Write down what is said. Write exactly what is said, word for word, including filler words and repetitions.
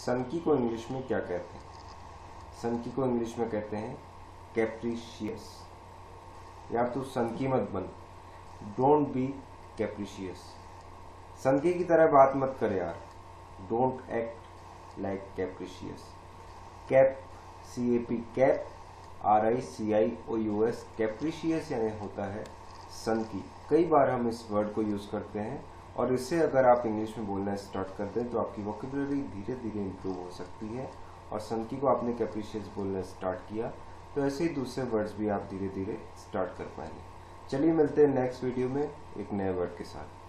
सनकी को इंग्लिश में क्या कहते हैं? सनकी को इंग्लिश में कहते हैं कैप्रिशियस। यार तू सनकी मत बन, डोंट बी कैप्रिशियस। सनकी की तरह बात मत कर यार, don't act like capricious. Cap, C A P cap, R I C I O U S, capricious यानी होता है सनकी। कई बार हम इस वर्ड को यूज करते हैं और इससे अगर आप इंग्लिश में बोलना स्टार्ट कर दें तो आपकी वोकेबुलरी धीरे धीरे इम्प्रूव हो सकती है। और सनकी को आपने कैप्रिशियस बोलना स्टार्ट किया तो ऐसे ही दूसरे वर्ड्स भी आप धीरे धीरे स्टार्ट कर पाएंगे। चलिए मिलते हैं नेक्स्ट वीडियो में एक नए वर्ड के साथ।